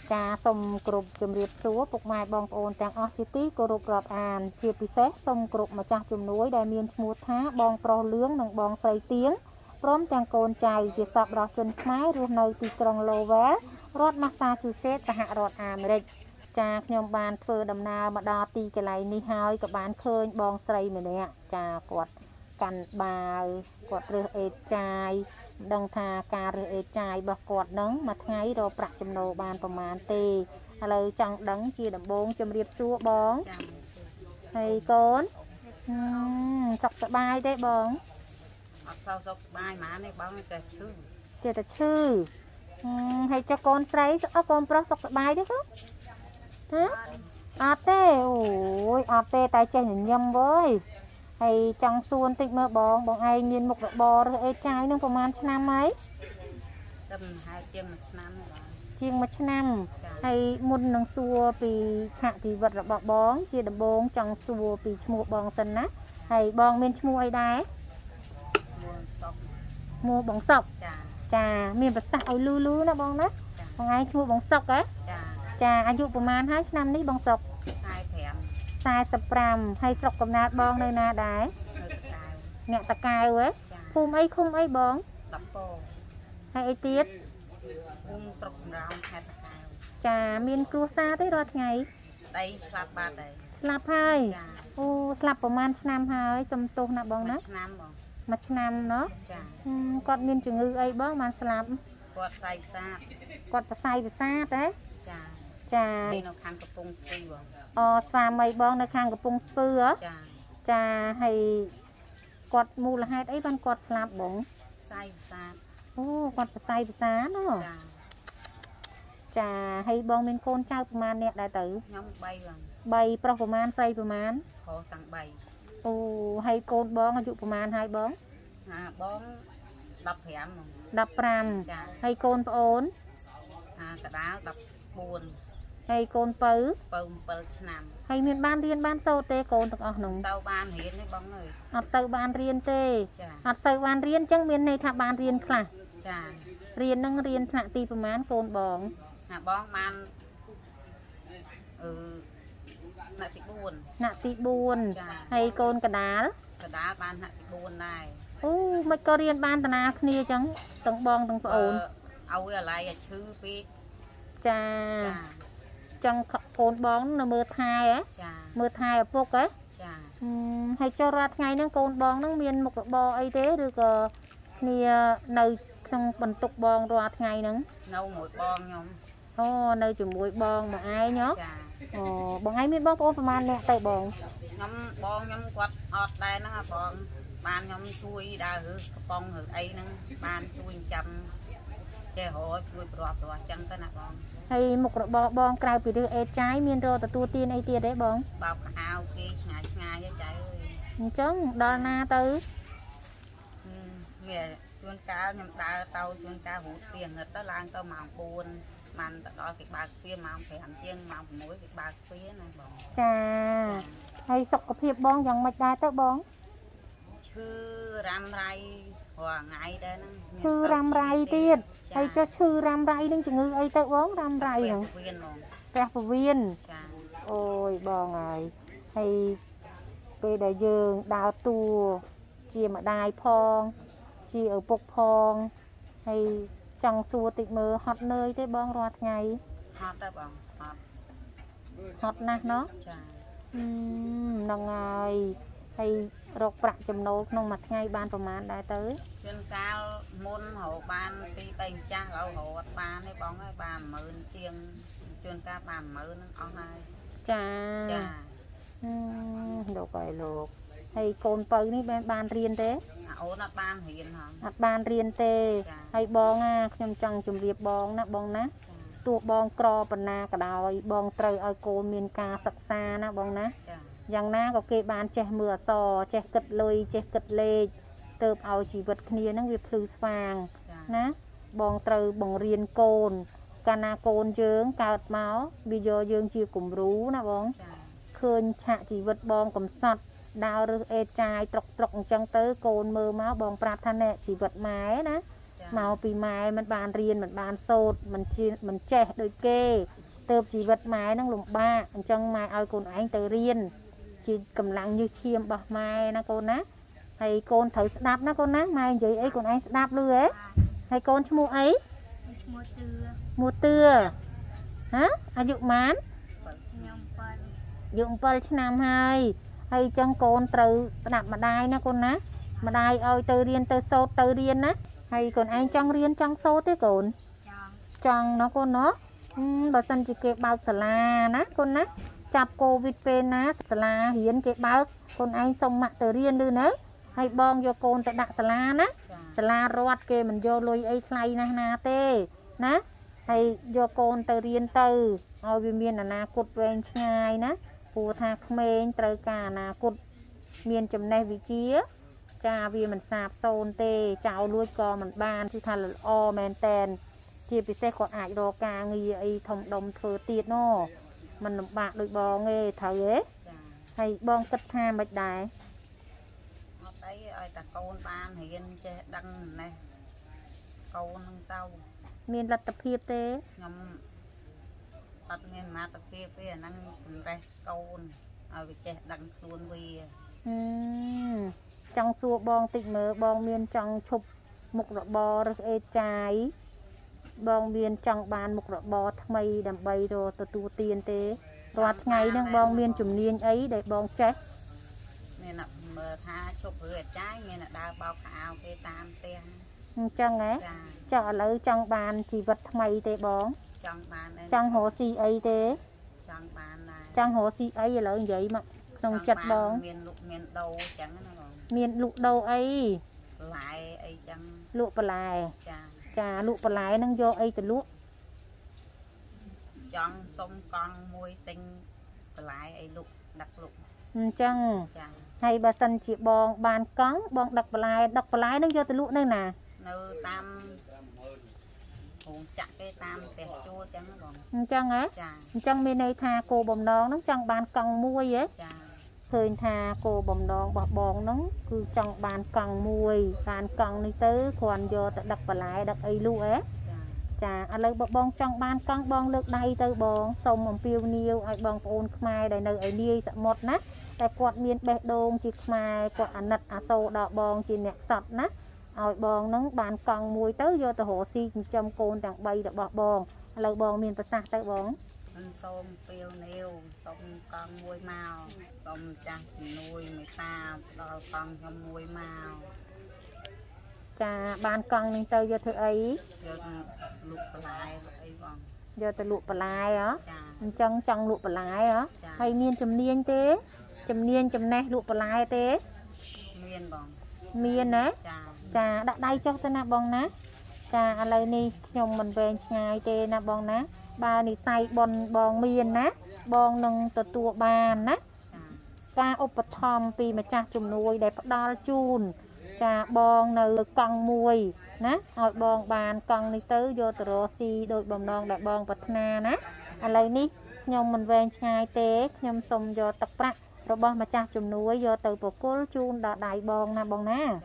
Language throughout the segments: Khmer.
ចាសូមគោរពជំរាបសួរពុកម៉ែបងប្អូនទាំងអស់ជាទីគោរពរាប់អានជាពិសេសសូមគោរពម្ចាស់ជំនួយដែលមានឈ្មោះថាបងប្រុសលឿងនិងបងស្រីទៀងព្រមទាំងកូនចៅជាសពរបស់ជនខ្មែររស់នៅទីក្រុង Lowell រដ្ឋ Massachusetts សហរដ្ឋអាមេរិកចាខ្ញុំបានធ្វើដំណើរមកដល់ទីកន្លែងនេះហើយក៏បានឃើញបងស្រីម្នាក់ចាគាត់កាន់បាវគាត់រើសអេតចាយមិនដឹងថាការរើសអេតចាយរបស់គាត់នឹងមួយថ្ងៃរកប្រាក់ចំណូលបានប្រមាណទេឥឡូវចង់ដឹងជាដំបូងជំរាបសួរបងហើយកូនសុខសប្បាយទេបងអត់សូវសុខសប្បាយហ្មងនេះបងតែឈឺចេះតែឈឺហើយចុះកូនស្រីកូនប្រុសសុខសប្បាយទេបងហ៎អត់ទេអូយអត់ទេតែចេះញញឹមវើយហើយចង់សួនតិចមើលបងឯងមានមុខរបររើសអេតចាយនឹងប្រហែលឆ្នាំហើយដល់ហើយជាង1ឆ្នាំបងជាង1ឆ្នាំហើយមុននឹងសួរពីឆាកជីវិតរបស់បងជាដំបូងចង់សួរពីឈ្មោះបងសិនណាហើយបងមានឈ្មោះអីដែរឈ្មោះបងសុកចាមានប្រសាសន៍ឲ្យលូណាបងណាបងឯងឈ្មោះបងសុកហ៎ចាអាយុប្រហែលហើយឆ្នាំនេះបងសុក45ហើយស្រុកកំណើតបងនៅណាដែរអ្នកតកែវហ៎ភូមិអីឃុំអីបង 10ពងហើយអីទៀតភូមិស្រុកកំរោងខេត្តតកែវចាមានគ្រួសារទេរាល់ថ្ងៃដីស្លាប់បាត់ហើយស្លាប់ហើយអូស្លាប់ប្រហែលឆ្នាំហើយសំទោសណាបងណាឆ្នាំបងមួយឆ្នាំណោះចាគាត់មានជំងឺអីបងបានស្លាប់គាត់ផ្សាយផ្សាតគាត់ផ្សាយផ្សាតហ៎ចាចានៅខាងកំពង់ស្ពឺបងស្វាមីបងនៅខាងកំពង់ស្ពឺហ៎ចាហើយគាត់មូលហេតុអីបានគាត់ស្លាប់បងផ្សាយផ្សាតអូគាត់ផ្សាយផ្សាណ៎ចាហើយបងមានកូនចៅប្រហែលអ្នកដែរទៅខ្ញុំ3បង 3ប្រុសប្រហែលស្រីប្រហែលប្រុសទាំង3 អូហើយកូនបងអាយុប្រហែលហើយបងបង15បង 15ចាហើយកូនប្អូនកដាល14 ហើយកូនពៅ 7ឆ្នាំហើយមានបានរៀនបានសូត្រទេកូនទាំងអស់នោះសូវបានរៀនទេបងអើយអត់ទៅបានរៀនទេអត់ទៅបានរៀនអញ្ចឹងមានន័យថាបានរៀនខ្លះចារៀននឹងរៀនថ្នាក់ទីប្រមាណកូនបងបងបានថ្នាក់ទី4 ថ្នាក់ទី4ហើយកូនកដាលបានថ្នាក់ទី4ដែរអូមិនក៏រៀនបានតាណាគ្នាអញ្ចឹងទាំងបងទាំងប្អូនឲ្យអាឡ័យឈឺពេកចាចឹងកូនបងនៅមើលថែហ៎ចាមើលថែឪពុកហ៎ចាហើយចូលរាល់ថ្ងៃហ្នឹងកូនបងហ្នឹងមានមុខរបរអីទេឬក៏គ្នានៅក្នុងបន្ទប់បងរាល់ថ្ងៃហ្នឹងនៅមួយបងខ្ញុំអូនៅជាមួយបងមកឯងហ៎ចាអូបងឯងមានបងប្អូនប្រហែលអ្នកទៅបងខ្ញុំគាត់អត់ដែរហ្នឹងបងបានខ្ញុំជួយដើររើសកំប៉ុងរើសអីហ្នឹងបានជួយចាំចេះរកជួយប្រອບអញ្ចឹងទៅណាបងហើយមុខរបរបងក្រៅពីរើសអេតចាយមានរកទទួលទានអីទៀតទេបងបោកខោគេឆ្ងាយទេចៅអើយអញ្ចឹងដល់ណាទៅមានជួនកាលខ្ញុំដើរទៅជួនកាលរត់ពីងឹតទៅឡើងទៅម៉ោង4បានទៅដល់គេបើកទ្វារម៉ោង5ជាងម៉ោង6គេបើកទ្វារណាបងចាហើយសុខភាពបងយ៉ាងម៉េចដែរទៅបងឈឺរ៉ាំរ៉ៃរាល់ថ្ងៃដែរហ្នឹងឈឺរ៉ាំរ៉ៃទៀតហើយចុះឈឺរ៉ាំរ៉ៃនឹងជំងឺអីទៅបងរ៉ាំរ៉ៃហ្នឹងផ្ទះពោះវៀនចាអូយបងហើយហើយពេលដែលយើងដើរតួជាម្ដាយផងជាឪពុកផងហើយចង់សួរតិចមើលហត់នឿយទេបងរាល់ថ្ងៃហត់ទេបងហត់ណាស់ណោះចាហ្នឹងហើយហើយរកប្រាក់ចំណូលក្នុងមួយថ្ងៃបានប្រមាណដែរទៅជួនកាលមុនរកបាន2 3ចាស់ឥឡូវរកអត់បានទេបងហើយបាន10000ជាងជួនកាលបាន10000ហ្នឹងអស់ហើយចាលោកអើយលោកហើយកូនពៅនេះបានរៀនទេអូនអត់បានរៀនហ៎អត់បានរៀនទេហើយបងខ្ញុំចង់ជម្រាបបងណាបងណាទោះបងក្រប៉ុណ្ណាក៏ដោយបងត្រូវឲ្យកូនមានការសិក្សាណាបងណាយ៉ាងណាក៏គេបានចេះមើលអក្សរចេះគិតលុយចេះគិតលេខទៅឲ្យជីវិតគ្នានឹងវាភ្លឺស្វាងណាបងត្រូវបង្រៀនកូនកាលណាកូនយើងកើតមកវាយកយើងជាគំរូណាបងឃើញឆាកជីវិតបងកំសត់ដើររើសអេតចាយត្រុកអញ្ចឹងទៅកូនមើលមកបងប្រាប់ថាណែជីវិតម៉ែណាមកពីម៉ែមិនបានរៀនមិនបានសូត្រមិនចេះដូចគេ tơ chỉ vật máy năng lủng ba chân mai ao cồn anh tới riêng chỉ cầm lặng như chiêm bạc mai nó cô ná hay con thử đạp nó con ná mai vậy ấy còn anh đạp lư ấy hay con mua ấy mua tưa hả à dụng mán dụng bal nam hai hay chân con từ đạp mà đai nó con ná mà đai ơi từ riêng từ sốt từ riêng á hay còn anh trong riêng trong sốt thế cồn trong nó con nó bà sân chỉ kê bao xà la ná con ná chạp covid pen ná xà la hiến kê bao con anh xong mạng từ riêng lưu nế hay bong vô con tại đạn xà la ná xà la rót kê mình vô lùi ấy khay ná ná tê ná hay vô con từ riêng từ ôi vì miền là ná cụt về ngay ná phù thạc mên trời cả ná cụt miền chùm này vị trí cha vì mình sạp xôn tê cháu nuôi co mình ban chứ thà là o men ten chia bị xe còn ai đồ ca nghi ấy thông đồng thừa tiệt nó mình bạc đôi bò nghe thở ấy hay bong cất tha bạch đài thấy ai ta con ban hiền che đăng này câu nâng tàu miền lật tập hiệp tê ngâm bắt nghe mà tập hiệp với năng đây câu ở vị che đăng luôn vì trong xua bong tịnh mơ bong miền trong chụp một rọ bò rồi trái bong miền trong bàn một rọ bò mây đầm bay rồi từ tu tiền tế rồi ngày nâng bong miền chùm niên ấy để bong chết nên là mờ tha chụp rửa trái nên là đào bao khảo cái tam tiền chân ấy chợ lấy trong bàn thì vật mây tế bong trong hồ si ấy tế trong hồ si ấy là vậy mà trong chặt bong miền lục đầu ấy lại ấy chẳng lụa bà lại chà lụa bà lại nâng vô ấy từ lụa chọn xong con môi tinh bà lại ấy lụa đặt lụa chăng hay bà sân chị bong bàn cắn bong đặt bà lại nâng vô từ lụa nơi nè nơi tam hồn chặt cái tam tẹt chua chẳng nó bong chăng á chăng bên đây tha cô bồng non nó chăng bàn căng muôi ấy thời thà cô bồng non bọt bòn nó cứ trong bàn căng muôi bàn căng này tới còn vô đặt bà lại đặt ấy lụa ấy chà anh lấy bong trong ban căng bong lược đây tới bong xong một piêu niêu ai bong ôn mai đây nơi ấy niêu sẽ một nát tại quạt miền bẹt đôn chỉ mai quạt anh nặt tô đỏ bong chỉ nẹt sọt nát ai bong nó bàn căng muôi tới vô từ hồ si trong côn chẳng bay được bọt bong lấy bong miền pasạc tới bong xôm piêu niêu xong con muôi màu xong chặt nuôi người ta đo con cho muôi màu chà bàn căng nên tới vô thứ ấy lụa lại ấy vòng vô từ lụa bà lại á chân chân lụa bà lại á hay miên chùm niên tế chùm niên chùm nè lụa bà lại tế miên bong miên á chà đã đây cho tôi nè bong ná chà lấy ni nhung mình về ngày tê nè bong ná ba ni say bong miên ná bong nâng từ tua bàn ná ca ốp thom pi mà cha chùm nuôi để bắt đo chun chà bong nờ căng muôi ná hỏi bong bàn căng ni tới vô từ rô si đôi bồng non đại bong bật na ná lấy ni nhung mình về ngày tê nhung xông vô tập bạc rồi bong mà cha chùm nuôi vô từ bộ cô chun đỏ đại bong na bong ná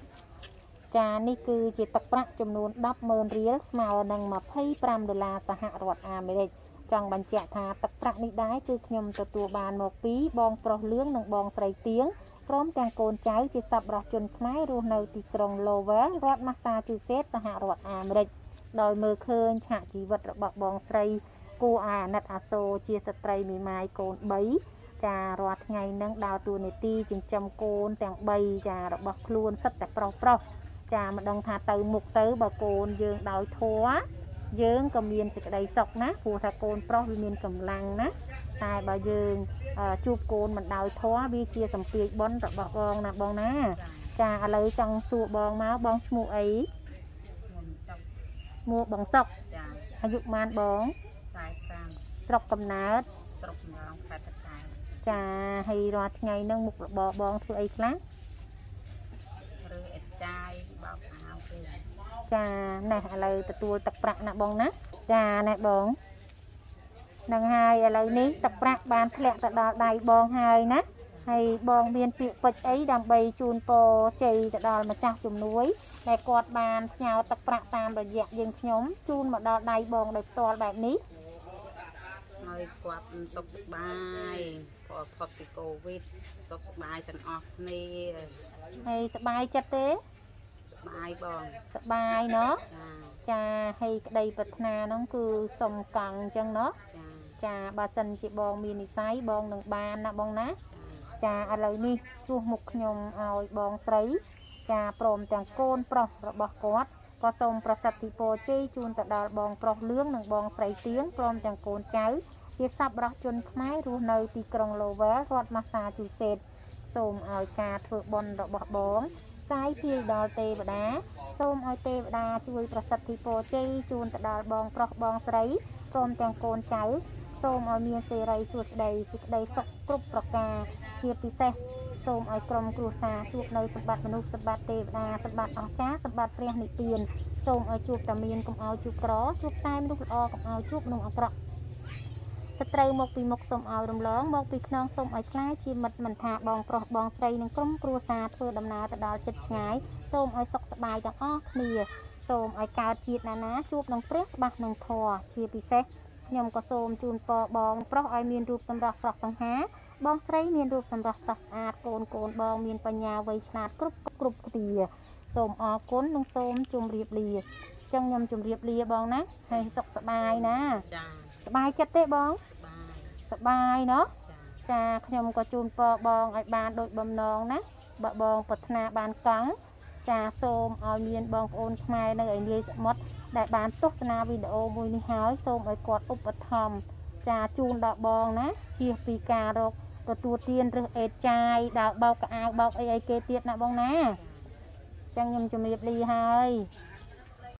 chàนี่คือจิตปรักจำนวน10,000 រៀលស្មើនឹង$25សហរដ្ឋអាមេរិកចង់បញ្ជាក់ថាទឹកប្រាក់នេះដែរគឺខ្ញុំទទួលបានមកពីបងប្រុសលឿងនិងបងស្រីទៀងព្រមទាំងកូនចៅជាសប្បុរសជនខ្មែររស់នៅទីក្រុង Lowell រដ្ឋ Massachusetts សហរដ្ឋអាមេរិកដោយមើលឃើញឆាកជីវិតរបស់បងស្រីគួរអាណិតអាសូរជាស្ត្រីមេម៉ាយកូន3ចារាល់ថ្ងៃនឹងដើរតួនាទីចិញ្ចឹមកូនទាំង3ចារបស់ខ្លួនសិតតែប្រុសចាមិនដឹងថាទៅមុខទៅបើកូនយើងដោយធัวយើងក៏មានសេចក្តីសុខណាព្រោះថាកូនប្រុសវាមានកម្លាំងណាតែបើយើងជួបកូនមិនដោយធัวវាជាសម្ពាធបុណ្យរបស់បងណាបងណាចាឥឡូវចង់សួរបងមកបងឈ្មោះអីឈ្មោះបងសុកអាយុប៉ុន្មានបង45ស្រុកកំណើតស្រុកញ៉ងខេត្តតាកែវចាហើយរាល់ថ្ងៃហ្នឹងមុខរបរបងធ្វើអីខ្លះឬអេតចាយបោកអាវគេចាណែឥឡូវទទួលទឹកប្រាក់ណាបងណាចាណែបងនឹងហើយឥឡូវនេះទឹកប្រាក់បានធ្លាក់ទៅដល់ដៃបងហើយណាហើយបងមានពាក្យពេចន៍អីដើម្បីជូនពរជ័យទៅដល់ម្ចាស់ជំនួយដែលគាត់បានផ្ញើទឹកប្រាក់តាមរយៈយើងខ្ញុំជូនមកដល់ដៃបងដោយផ្ទាល់បែបនេះឲ្យគាត់សុខសប្បាយផុតពីកូវីដសុខសប្បាយទាំងអស់គ្នាហើយសប្បាយចិត្តទេសប្បាយបងសប្បាយเนาะចាចាហើយក្តីប្រាថ្នាហ្នឹងគឺសុំកង់អញ្ចឹងเนาะចាចាបើសិនជាបងមាននិស្ស័យបងនឹងបានណាបងណាចាឥឡូវនេះជួសមុខខ្ញុំឲ្យបងស្រីចាព្រមទាំងកូនប្រុសរបស់គាត់ក៏សូមប្រសិទ្ធពរជ័យជូនទៅដល់បងប្រុសលឿងនិងបងស្រីទៀងព្រមទាំងកូនចៅជាសប្បុរសជនខ្មែររស់នៅទីក្រុង Lowell រដ្ឋ Massachusetts សូមឲ្យការធ្វើបុណ្យរបស់បងសាយភាយដល់ទេវតាសូមឲ្យទេវតាជួយប្រសិទ្ធពរជ័យជូនទៅដល់បងប្រុសបងស្រីព្រមទាំងកូនចៅសូមឲ្យមានសេរីសួស្តីសេចក្តីសុខគ្រប់ប្រការជាពិសេសសូមឲ្យក្រុមគ្រួសារជួបនៅសម្បត្តិមនុស្សសម្បត្តិទេវតាសម្បត្តិអស្ចារ្យសម្បត្តិព្រះនិព្វានសូមឲ្យជួបតែមានកុំឲ្យជួបក្រជួបតែមនុស្សល្អកុំឲ្យជួបមនុស្សអាក្រក់សត្រូវមកពីមុខសូមឲ្យរំលងមកពីខ្នងសូមឲ្យខ្លាចជាមិត្តមិនថាបងប្រុសបងស្រីនិងក្រុមគ្រួសារធ្វើដំណើរទៅដល់ជិតឆ្ងាយសូមឲ្យសុខសប្បាយទាំងអស់គ្នាសូមឲ្យកើតជាតិណាជួបនឹងព្រះច្បាស់នឹងធម៌ជាពិសេសខ្ញុំក៏សូមជូនពរបងប្រុសឲ្យមានរូបសម្រស់ស្រស់សង្ហាបងស្រីមានរូបសម្រស់ស្រស់ស្អាតកូនបងមានបញ្ញាវៃឆ្លាតគ្រប់គ្នាសូមអរគុណនិងសូមជម្រាបលាចឹងខ្ញុំជម្រាបលាបងណាហើយសុខសប្បាយណាចាសប្បាយចិត្តទេបងបាយសប្បាយเนาะចាចាខ្ញុំក៏ជូនពរបងឲ្យបានដូចបំណងណាបើបងប្រាថ្នាបានកង់ចាសូមឲ្យមានបងប្អូនខ្មែរនៅឯនាយសមុទ្រដែលបានទស្សនាវីដេអូមួយនេះហើយសូមឲ្យគាត់ឧបត្ថម្ភចាជូនដល់បងណាជៀសពីការរកទទួលទានឬអេតចាយដើរបោកកៅអៅបោកអីគេទៀតណាបងណាចឹងខ្ញុំជម្រាបលាហើយ